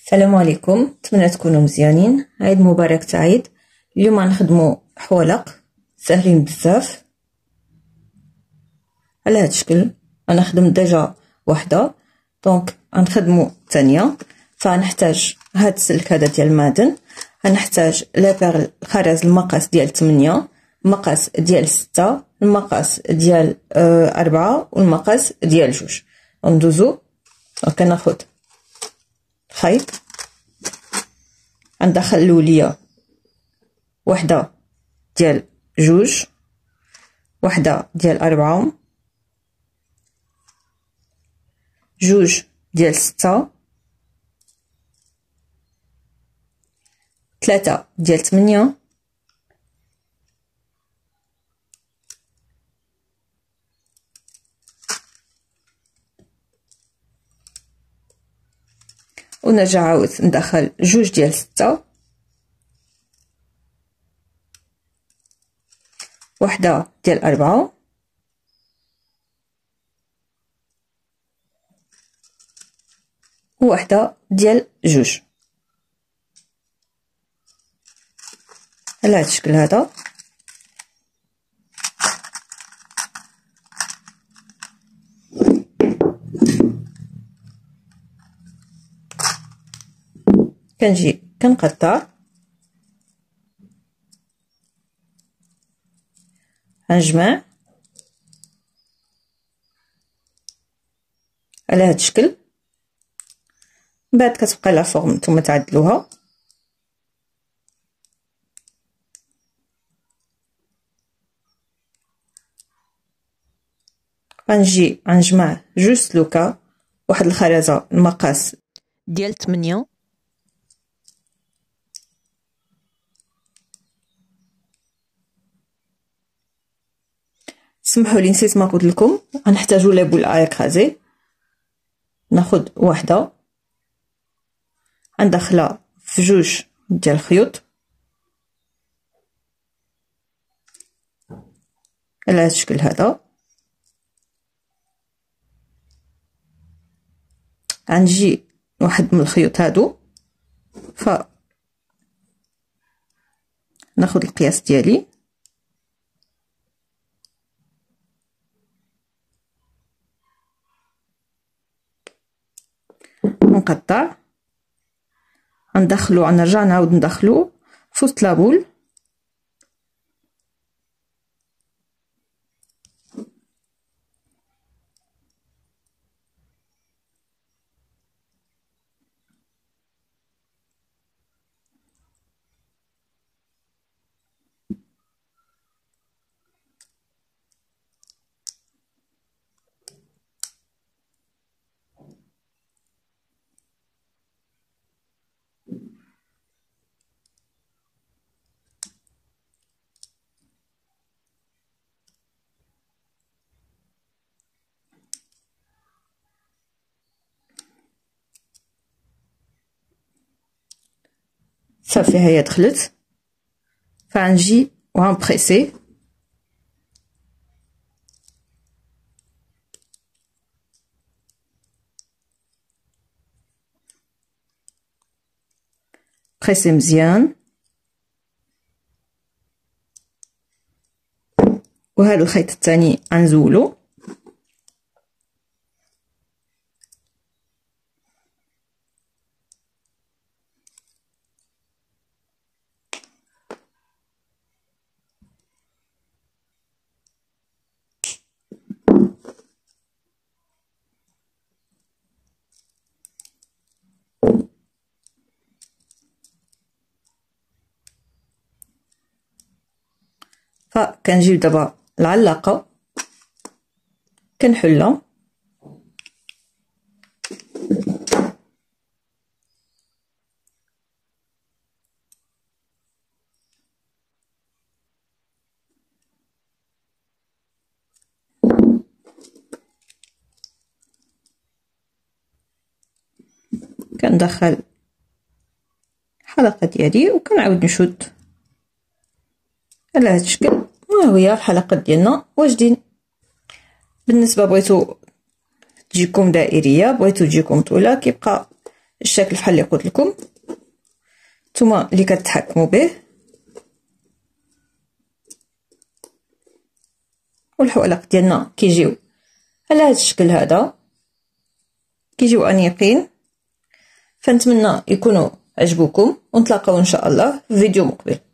السلام عليكم، نتمنى تكونوا مزيانين. عيد مبارك سعيد. اليوم غنخدموا حوالق ساهلين بزاف على هذا الشكل. انا خدمت ديجا واحده، دونك غنخدموا الثانيه. فغنحتاج هذا السلك هذا ديال المعدن، غنحتاج لابيغ الخرز المقاس ديال 8، المقاس ديال 6، المقاس ديال 4 والمقاس ديال 2. ندوزو كناخذ خيط، غندخل الوليه وحده ديال 2، وحده ديال 4، 2 ديال 6، 3 ديال 8، ونرجع عاود ندخل 2 ديال 6، وحده ديال 4، وحده ديال 2 على هذا الشكل هذا. كنجي كنقطع، غنجمع على هذا الشكل. من بعد كتبقى لا فورم نتوما تعدلوها. غنجي غنجمع 2 سلوكه، واحد الخرزه المقاس ديال 8، سمحوا لي نسيت ما قلت لكم غنحتاجوا لا بول ايكرازي. ناخذ واحده غندخلها في 2 ديال الخيوط على هذا الشكل هذا. غنجي واحد من الخيوط هادو، ف ناخذ القياس ديالي نقطع، غندخلو غنرجع نعاود ندخلو في وسط لابول، صافي هي دخلت. فغنجي وغنبريسي بريسي مزيان. وهذا الخيط الثاني غنزولو، فكنجيب دابا العلاقه كنحلها، كندخل الحلقه ديالي وكنعاود نشد على هذا الشكل. وها هي الحلقه ديالنا واجدين. بالنسبه بغيتو تجيكم دائريه، بغيتو تجيكم طويله، كيبقى الشكل بحال اللي قلت لكم، نتوما اللي كتحكموا به. والحوالق ديالنا كيجيو على هذا الشكل هذا، كيجيو انيقين. فنتمنى يكونوا عجبوكم، ونتلاقاو ان شاء الله في فيديو مقبل.